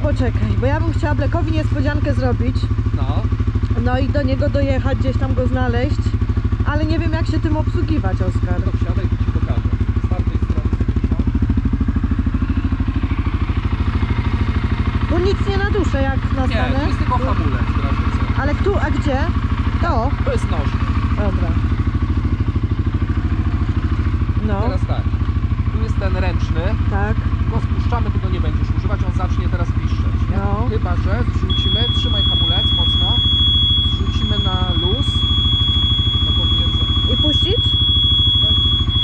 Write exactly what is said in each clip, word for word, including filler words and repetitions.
poczekaj, bo ja bym chciała Blackowi niespodziankę zrobić. No. No i do niego dojechać, gdzieś tam go znaleźć. Ale nie wiem, jak się tym obsługiwać, Oskar. To wsiadaj, to ci pokażę. Z tamtej strony. Tu nic nie naduszę, jak nastanę. Nie, to jest tylko hamulec. Ale tu, a gdzie? To? To jest noż. Dobra. No. Teraz tak. Tu jest ten ręczny. Tak. Go spuszczamy, tego nie będziesz używać, on zacznie teraz piszczeć. Nie? No. Chyba że zrzucimy, trzymaj hamulec mocno. Zrzucimy na luz. To powinien... I puścić? Tak.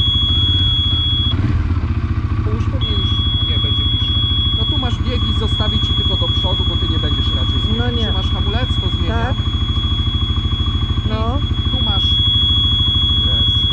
Puść, powinien już... Nie, będzie piszczeć. No tu masz biegi, zostawić ci tylko do przodu, bo ty nie będziesz raczej zmieniać. No nie. Trzymasz hamulec, to zmieniam. Tak. No. I tu masz... Jezu.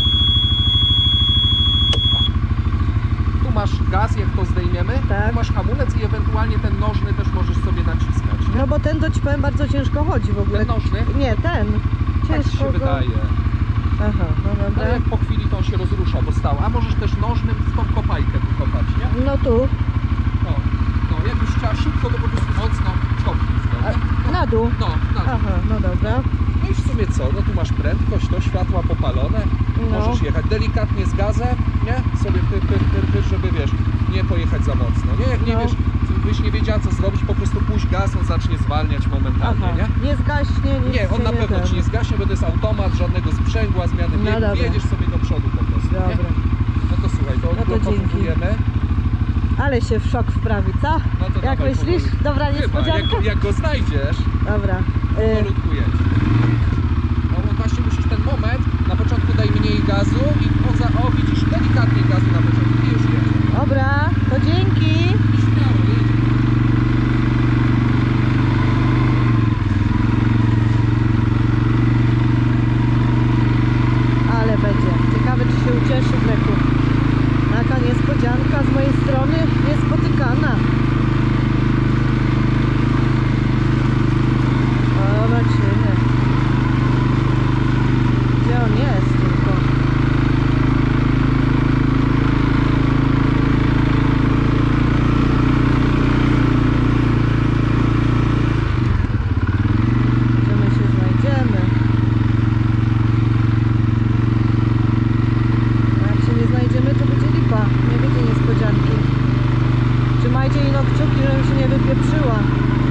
Tu masz gaz, jak to zdejmiemy. Tak. Tu masz hamulec i ewentualnie ten nożny też możesz sobie naciskać. Nie? No bo ten, to ci powiem, bardzo ciężko chodzi w ogóle. Ten nożny? Nie, ten. Tak ci Ciężko się go... wydaje. Aha, no dobra. Ale po chwili to on się rozrusza, bo stał. A możesz też nożnym w tą kopajkę wykopać, nie? No tu. No, no jak już chciała szybko, to po prostu mocno kopnij w to, nie? A, na dół? No, na dół. Aha, no dobra. No i w sumie co? No tu masz prędkość, to światła popalone. No. Możesz jechać delikatnie z gazem, nie? Sobie pyr, pyr, pyr, pyr, żeby wiesz, nie pojechać za mocno, nie? Jak nie No. wiesz, byś nie wiedziała co zrobić, po prostu puść gaz, on zacznie zwalniać momentalnie, Aha. nie? Nie zgaśnie, nic Nie, on się na pewno ten. ci nie zgaśnie, bo to jest automat, żadnego sprzęgła, zmiany No biegu, dobra. jedziesz sobie do przodu po prostu, nie? Dobra. No to słuchaj, to No to odblokowujemy. Ale się w szok wprawi, co? No to Jak dawaj myślisz? powoli. Dobra Chyba, niespodzianka? jak, jak go znajdziesz, Dobra. to Y, powolutku jedź. No bo właśnie musisz ten moment, na początku daj mniej gazu i poza, o widzisz, delikatniej gazu na początku i już jedzie. dobra, to dzięki. I śmiało jedź. Ale będzie. Ciekawe, czy się ucieszy Bleku. Taka niespodzianka z mojej strony niespotykana. Zobaczymy. Gdzie on jest tylko? Gdzie my się znajdziemy? A jak się nie znajdziemy, to będzie lipa. Nie będzie niespodzianki. Trzymajcie ino kciuki, żebym się nie wypieprzyła.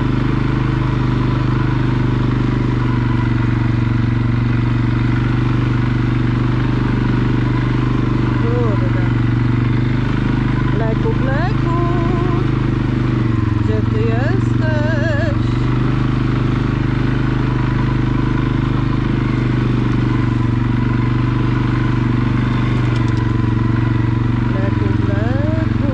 Kurde. Bleku, Bleku. Gdzie ty jesteś? Bleku, Bleku.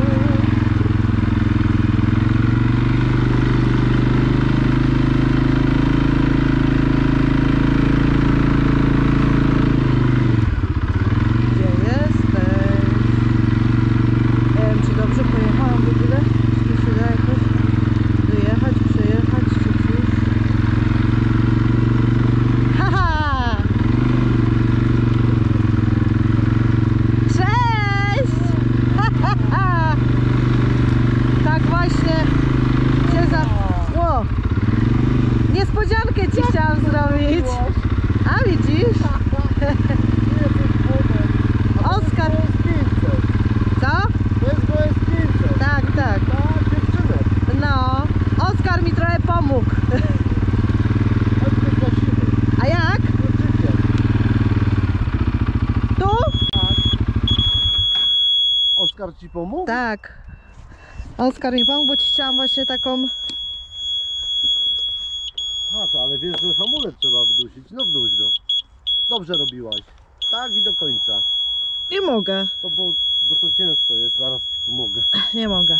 Gdzie jesteś? Nie wiem, czy dobrze pojechałam w ogóle? Czy tu się da jakoś dojechać, przejechać, czy coś? Haha! Cześć! Haha! Tak właśnie się za... Ło! Niespodziankę ci chciałam zrobić. A widzisz? Oskar! Co? Tak, tak. No, Oskar mi trochę pomógł. A jak? Tu? Oskar ci pomógł? Tak. Oskar mi pomógł, bo ci chciałam właśnie taką... A to, ale wiesz, że hamulec trzeba wdusić. No wduś go. Dobrze robiłaś. Tak i do końca. Nie mogę, To bo, bo to ciężko jest, zaraz ci pomogę. nie mogę.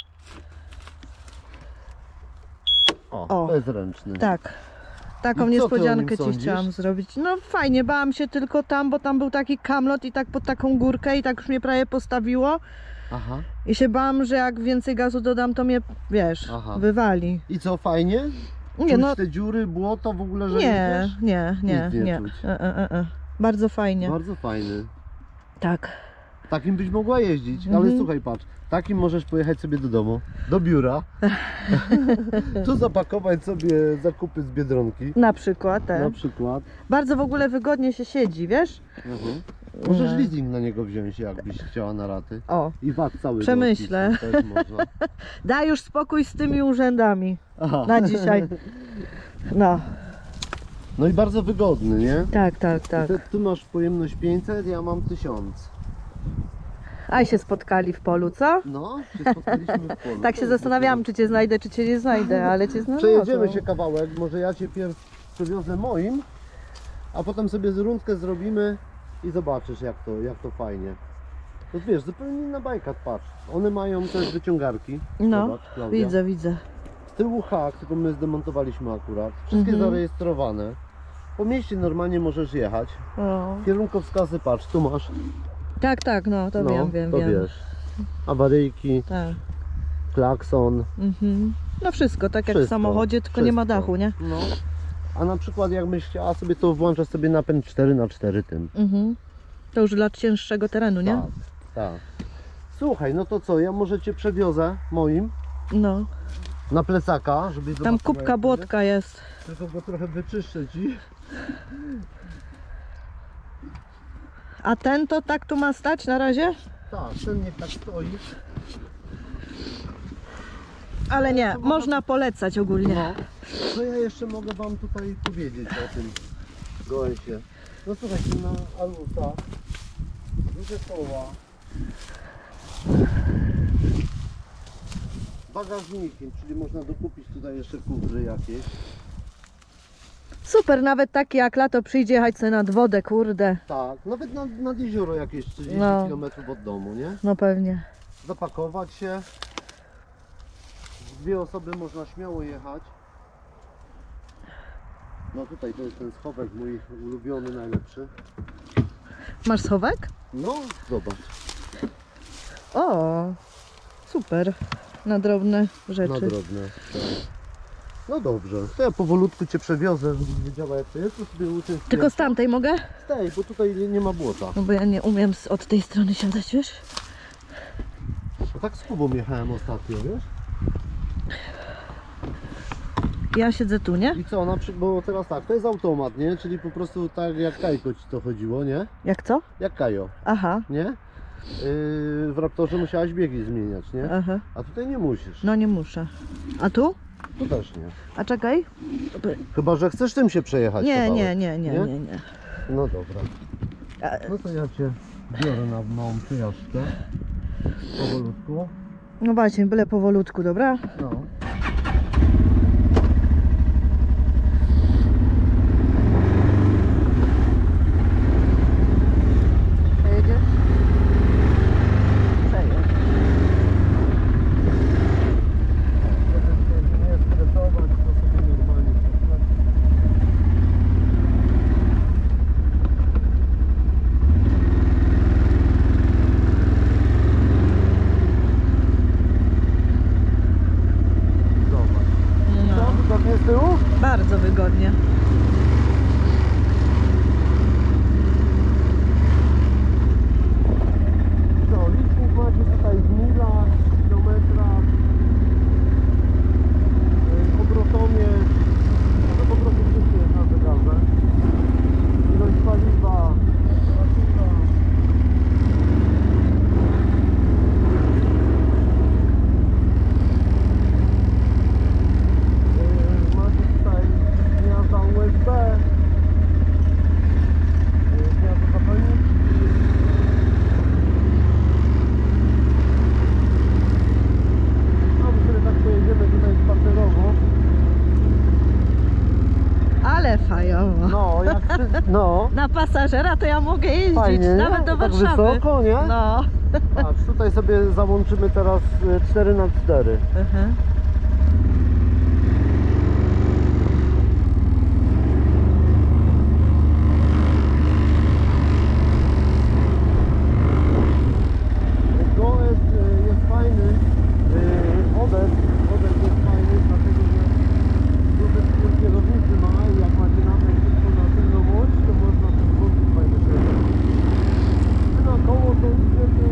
O, O. bezręczny. Tak. Taką I co ty o niespodziankę nim ci sądzisz? chciałam zrobić. No fajnie, bałam się tylko tam, bo tam był taki kamlot i tak pod taką górkę i tak już mnie prawie postawiło. Aha. I się bałam, że jak więcej gazu dodam, to mnie, wiesz, Aha. wywali. I co, fajnie? Nie, Czuć no te dziury, błoto w ogóle, że nie, jedziesz? nie, nie, Nic nie nie. czuć. E, e, e, e. Bardzo fajnie. Bardzo fajny. Tak. Takim byś mogła jeździć, ale Mhm. słuchaj, patrz, takim możesz pojechać sobie do domu, do biura, tu zapakować sobie zakupy z Biedronki, Na przykład, tak. na przykład. Bardzo w ogóle wygodnie się siedzi, wiesz? Mhm. Możesz No. leasing na niego wziąć, jakbyś chciała na raty. O, I V A T cały Przemyślę. do odpisu też można. daj już spokój z tymi urzędami Aha. na dzisiaj. No, No i bardzo wygodny, nie? tak, tak, tak. Ty, ty masz pojemność pięćset, ja mam tysiąc. A się spotkali w polu, co? No, się spotkaliśmy w polu. Tak się zastanawiałam, czy cię znajdę, czy cię nie znajdę, ale cię znalazłam. Przejedziemy się kawałek, może ja cię pierw przewiozę moim, a potem sobie z rundkę zrobimy i zobaczysz jak to, jak to fajnie. To wiesz, zupełnie inna bajka, patrz. One mają też wyciągarki. No, Zobacz, Klaudia. widzę, widzę. Z tyłu hak, tylko my zdemontowaliśmy akurat. Wszystkie Mhm. zarejestrowane. Po mieście normalnie możesz jechać. O. Kierunkowskazy, patrz, tu masz. Tak, tak, no, to no, wiem, wiem, to wiem. wiesz. Awaryjki, Tak. klakson. Mhm. No wszystko, tak jak w Wszystko, samochodzie, tylko nie ma wszystko. dachu, nie? No. A na przykład jakbyś chciała sobie to włączasz sobie napęd cztery na cztery tym. Mhm. To już dla cięższego terenu, nie? Tak, tak. Słuchaj, no to co, ja może cię przewiozę moim No. na plecaka, żeby Tam zobaczyła, kubka jak błotka jest. będzie. Tylko go trochę wyczyszczę ci. A ten to tak tu ma stać na razie? Tak, ten niech tak stoi. Ale nie, można polecać ogólnie. No. Co ja jeszcze mogę wam tutaj powiedzieć o tym gołęsie? No słuchajcie, na Alusa duże koła, bagażnikiem, czyli można dokupić tutaj jeszcze kufry jakieś. Super, nawet taki jak lato przyjdzie jechać sobie nad wodę, kurde. Tak, nawet nad, nad jezioro jakieś trzydzieści No. kilometrów od domu, nie? No pewnie. Zapakować się. Dwie osoby można śmiało jechać. No tutaj to jest ten schowek mój ulubiony, najlepszy. Masz schowek? No, zobacz. O, super. Na drobne Na rzeczy. drobne. Tak. No dobrze, to ja powolutku cię przewiozę, żebyś wiedziała jak to jest, to sobie uczyć. Tylko z tamtej mogę? z tej, bo tutaj nie, nie ma błota. No bo ja nie umiem z, od tej strony siadać, wiesz? No tak z Kubą jechałem ostatnio, wiesz? Ja siedzę tu, nie? I co, na przykład, bo teraz tak, to jest automat, nie? Czyli po prostu tak jak Kajko ci to chodziło, nie? Jak co? Jak Kajo, Aha, nie? Yy, w Raptorze musiałaś biegi zmieniać, nie? aha. A tutaj nie musisz. No nie muszę. A tu? Tu też nie. A czekaj. Chyba, że chcesz tym się przejechać. Nie, kawałek. nie, nie, nie, Nie? nie, nie. No dobra. A, No to ja cię biorę na małą przejażdżkę. Powolutku. no właśnie, byle powolutku, dobra? No. Przejedziesz? Przejedź. Żeby się nie stresować, to sobie normalnie przejechać. Zobacz. No, Co, wygodnie z tyłu? bardzo wygodnie. Co, licznik macie tutaj w milach, kilometrach, yy, obrotomie, no to po prostu wszystko jest na zegarze. Ilość paliwa, temperatura. Yy, Macie tutaj gniazda U S B, yy, gniazdo zapalniczki. No my sobie tak pojedziemy tutaj spacerowo. Ale fajowo. No, jak przy... No, Na pasażera to ja mogę jeździć, fajnie, nie? nawet do Tak Warszawy. wysoko, nie? No. Patrz, tutaj sobie załączymy teraz y, cztery na cztery. Aha. Gołęs y, jest fajny, y, odew, odew jest fajny, dlatego że duży skór kierownicy ma i jak macie napęd tylko na tylną oś, to można ten włączyć fajny szyb. Na koło to idzie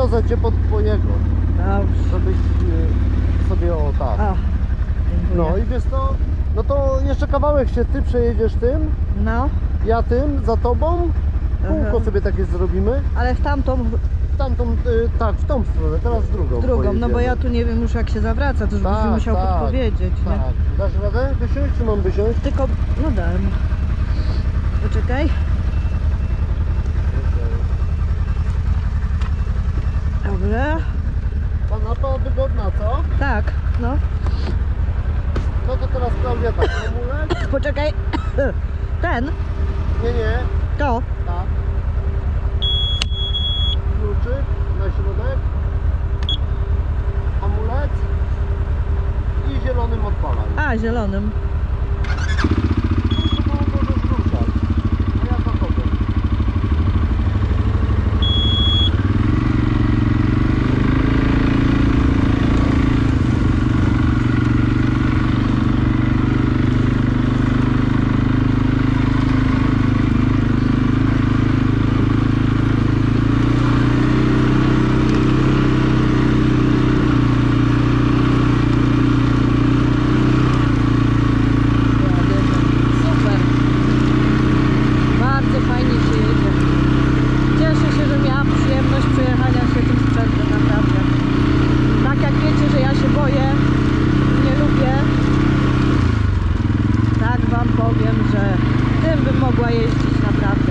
podwiozę cię pod twojego, Dobrze. żebyś e, sobie o tak. O, No dziękuję. i wiesz co, no to jeszcze kawałek się ty przejedziesz tym, No, ja tym, za tobą, kółko Aha. sobie takie zrobimy, ale w tamtą, w tamtą, y, tak, w tą stronę, teraz w drugą drugą, no bo pojedziemy. ja tu nie wiem już jak się zawraca, to już byś mi Tak, musiał tak, podpowiedzieć, nie? Tak, dasz radę wysiąść, czy mam wysiąść? Tylko, no dam. Poczekaj. Dobra. Kanapa wygodna, co? Tak, no. No to teraz Klaudia tak, hamulec? Poczekaj. Ten, Nie, nie, to. tak. Kluczyk na środek. Hamulec. I zielonym odpalaj. A, zielonym. Tu możesz ruszać. A ja za tobą. Super. Bardzo fajnie się jedzie. Cieszę się, że miałam przyjemność przejechania się tym sprzętem, naprawdę. Tak jak wiecie, że ja się boję, nie lubię, tak wam powiem, że tym bym mogła jeździć naprawdę.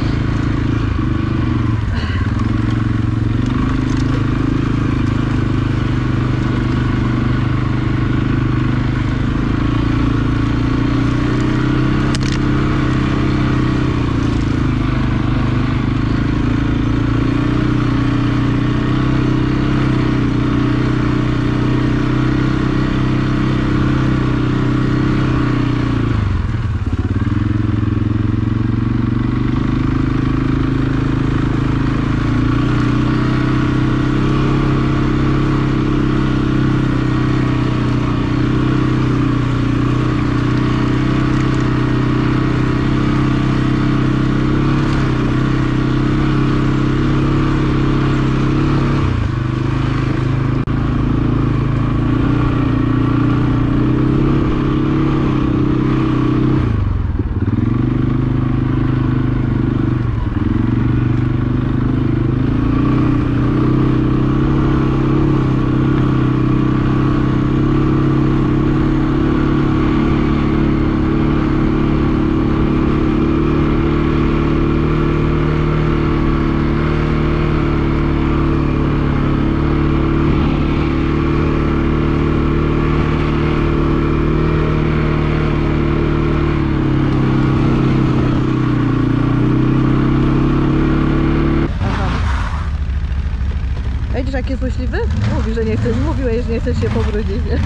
Widzisz, jak jest złośliwy? Mówi, że nie chce, mówiłeś, że nie chce się pobrudzić, nie?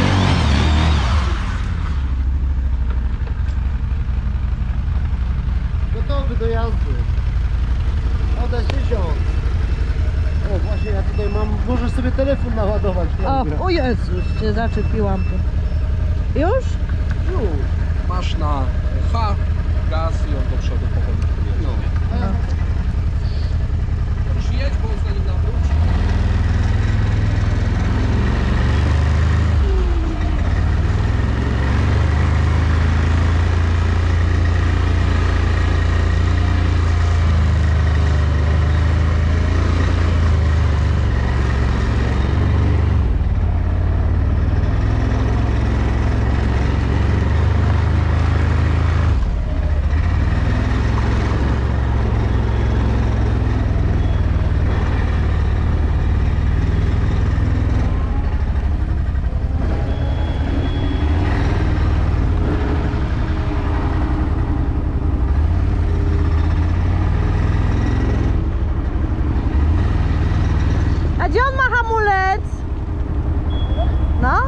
Gotowy do jazdy. Odeś tysiąc. O właśnie, ja tutaj mam, możesz sobie telefon naładować. O, Klaudia. o Jezus, cię zaczepiłam tu. Już? Już. Masz na H gaz i on do przodu powolutku jedzie. No. nie? A ja Już jedź, bo zanim nawróci. A gdzie on ma hamulec? No?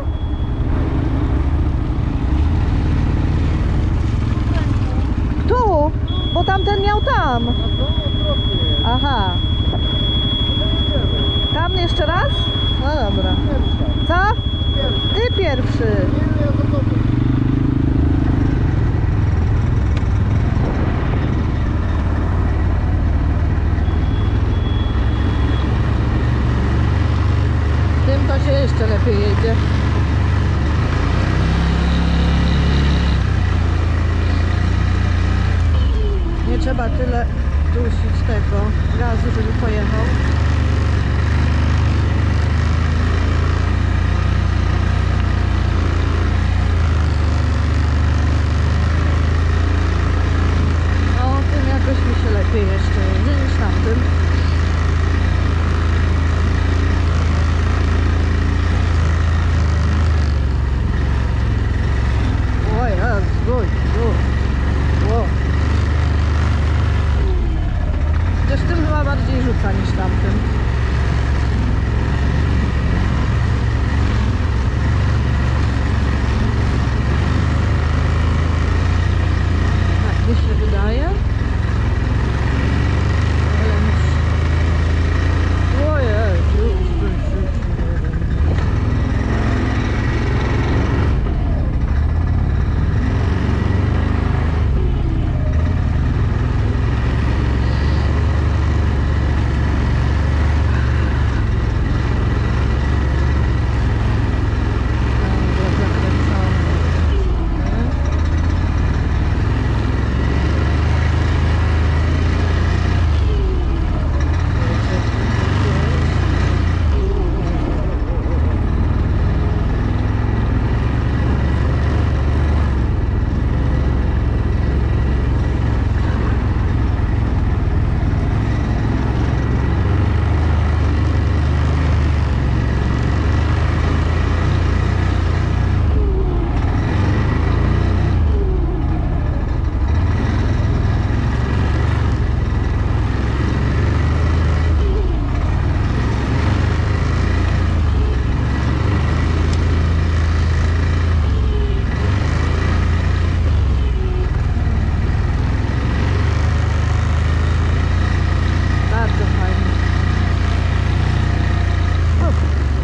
Tu, bo tamten miał tam. A to odwrotnie. Aha. Jedziemy. Tam jeszcze raz? No dobra. Pierwsza. Co? Pierwsza. Ty pierwszy. Nie, ja za tobą. się jeszcze lepiej jedzie. Nie trzeba tyle dusić tego gazu, żeby pojechał. No, tym jakoś mi się lepiej jeszcze jedzie niż tamtym. Oj, oj, oj, oj. Chociaż tym chyba bardziej rzuca niż tamtym. Tak mi się wydaje. Ale już... Ojej, już, już, już. Bardzo fajnie. O.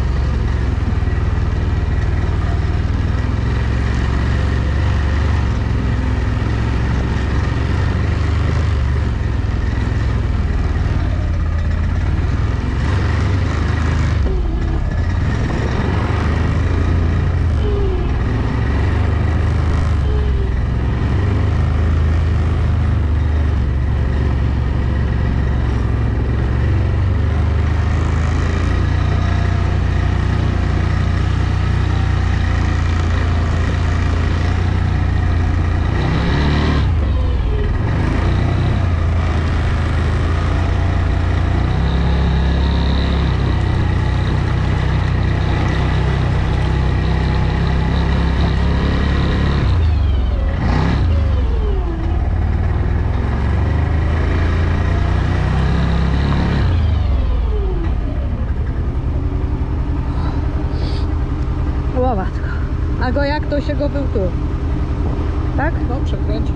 O matko. A go jak to się go był tu? Tak? No, przekręć.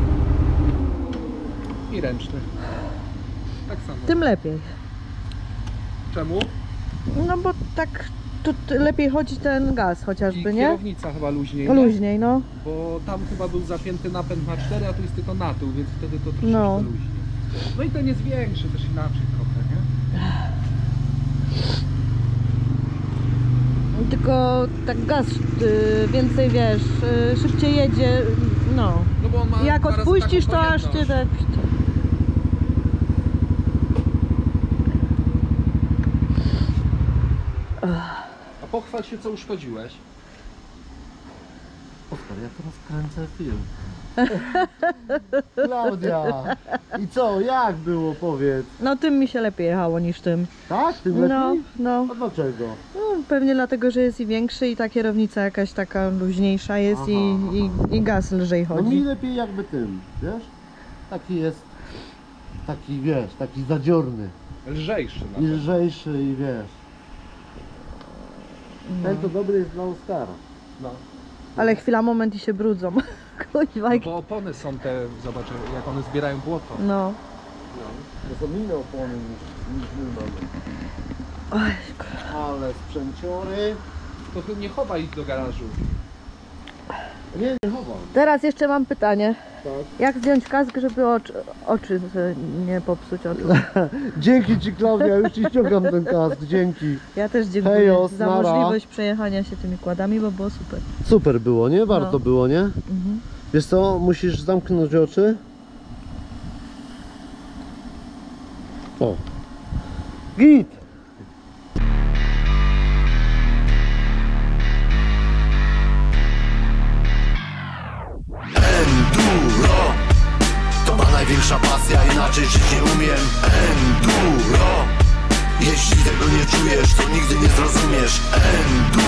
I ręczny. Tak samo. Tym lepiej. Czemu? No bo tak tu t- lepiej chodzi ten gaz I chociażby, nie? kierownica chyba luźniej. nie? Luźniej, no. Bo tam chyba był zapięty napęd na cztery, a tu jest tylko na tył, więc wtedy to troszeczkę No. luźniej. No i ten jest większy też inaczej trochę, nie? Tylko tak gaz y, więcej, wiesz, y, szybciej jedzie, no. No bo on ma Jak dwa razy odpuścisz, taką to aż ty pojemność. tak... A pochwal się, co uszkodziłeś. Oskar, ja teraz kręcę film. Klaudia! I co, jak było, powiedz? No tym mi się lepiej jechało niż tym. Tak? Tym lepiej? No, no. A dlaczego? No, pewnie dlatego, że jest i większy i ta kierownica jakaś taka luźniejsza jest Aha, i, i, aha. i gaz lżej No mi chodzi. lepiej jakby tym, wiesz? Taki jest, taki wiesz, taki zadziorny. Lżejszy na I pewno. lżejszy i wiesz. Ten to dobry jest dla Oskara. No. Ale chwila, moment i się brudzą. Kuźwa, No bo opony są te, zobacz, jak one zbierają błoto. no. To są inne opony niż, niż my mamy. Oj, Ale sprzęciory. To nie chowaj ich do garażu. Nie, nie chowam. teraz jeszcze mam pytanie. tak. Jak zdjąć kask, żeby oczy, oczy sobie nie popsuć oczu? Dzięki Ci, Klaudia, już Ci ściągam ten kask, dzięki. Ja też dziękuję Hejo, za nara. możliwość przejechania się tymi kładami, bo było super. Super było, nie? Warto No. było, nie? Mhm. Wiesz co, musisz zamknąć oczy. O. Git! Enduro to ma największa pasja, inaczej żyć nie umiem. Enduro, jeśli tego nie czujesz, to nigdy nie zrozumiesz. Enduro